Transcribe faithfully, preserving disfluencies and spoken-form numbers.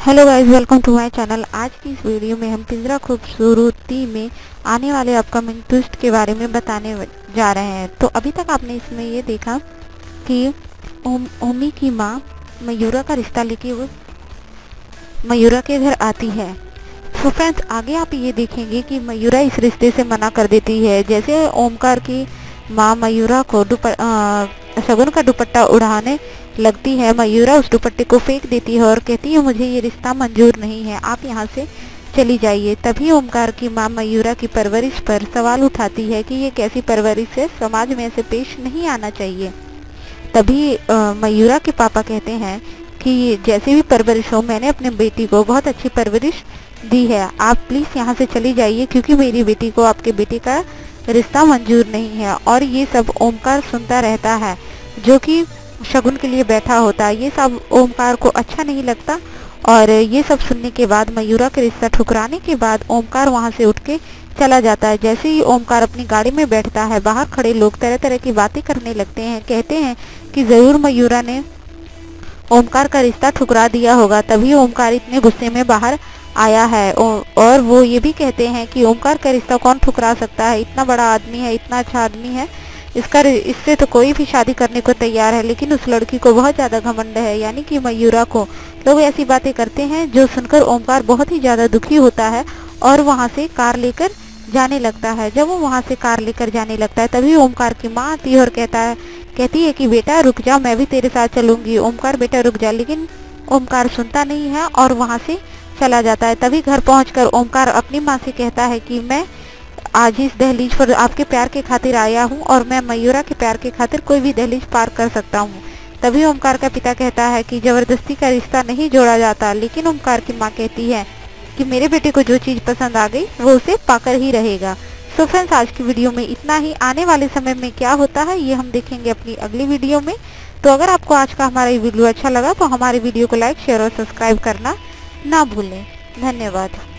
Hello guys, welcome to my channel. आज की इस वीडियो में हम पिंजरा खूबसूरती में आने वाले अपकमिंग ट्विस्ट के बारे में बताने जा रहे हैं। तो अभी तक आपने इसमें ये देखा कि ओम, ओमी की माँ मयूरा का रिश्ता लेके वो मयूरा के घर आती है। तो फ्रेंड्स, आगे आप ये देखेंगे कि मयूरा इस रिश्ते से मना कर देती है। जैसे ओमकार की माँ मयूरा को शगुन का दुपट्टा उड़ाने लगती है, मयूरा उस दुपट्टे को फेंक देती है और कहती है मुझे ये रिश्ता मंजूर नहीं है, आप यहाँ से चली जाइए। तभी ओमकार की माँ मयूरा की परवरिश पर सवाल उठाती है कि ये कैसी परवरिश है, समाज में ऐसे पेश नहीं आना चाहिए। तभी मयूरा के पापा कहते हैं कि जैसे भी परवरिश हो, मैंने अपने बेटी को बहुत अच्छी परवरिश दी है, आप प्लीज़ यहाँ से चली जाइए क्योंकि मेरी बेटी को आपके बेटे का रिश्ता मंजूर नहीं है। और ये सब ओमकार सुनता रहता है, जो कि शगुन के लिए बैठा होता है। ये सब ओमकार को अच्छा नहीं लगता और ये सब सुनने के बाद मयूरा के रिश्ता ठुकराने के बाद ओमकार वहाँ से उठ के चला जाता है। जैसे ही ओमकार अपनी गाड़ी में बैठता है, बाहर खड़े लोग तरह तरह की बातें करने लगते हैं। कहते हैं कि ज़रूर मयूरा ने ओमकार का रिश्ता ठुकरा दिया होगा, तभी ओमकार इतने गुस्से में बाहर आया है। और वो ये भी कहते हैं कि ओमकार का रिश्ता कौन ठुकरा सकता है, इतना बड़ा आदमी है, इतना अच्छा आदमी है, इसका इससे तो कोई भी शादी करने को तैयार है। लेकिन उस लड़की को बहुत ज़्यादा घमंड है, यानी कि मयूरा को। लोग ऐसी बातें करते हैं जो सुनकर ओमकार बहुत ही ज़्यादा दुखी होता है और वहाँ से कार लेकर जाने लगता है। जब वो वहाँ से कार लेकर जाने लगता है तभी ओमकार की माँ आती है और कहता है कहती है कि बेटा रुक जा, मैं भी तेरे साथ चलूँगी। ओमकार बेटा रुक जा, लेकिन ओमकार सुनता नहीं है और वहाँ से चला जाता है। तभी घर पहुँचकर ओमकार अपनी माँ से कहता है कि मैं आज इस दहलीज पर आपके प्यार के खातिर आया हूँ और मैं मयूरा के प्यार के खातिर कोई भी दहलीज पार कर सकता हूँ। तभी ओमकार का पिता कहता है कि जबरदस्ती का रिश्ता नहीं जोड़ा जाता। लेकिन ओमकार की माँ कहती है कि मेरे बेटे को जो चीज़ पसंद आ गई वो उसे पाकर ही रहेगा। सो फ्रेंड्स, आज की वीडियो में इतना ही। आने वाले समय में क्या होता है ये हम देखेंगे अपनी अगली वीडियो में। तो अगर आपको आज का हमारा ये वीडियो अच्छा लगा तो हमारे वीडियो को लाइक, शेयर और सब्सक्राइब करना ना भूलें। धन्यवाद।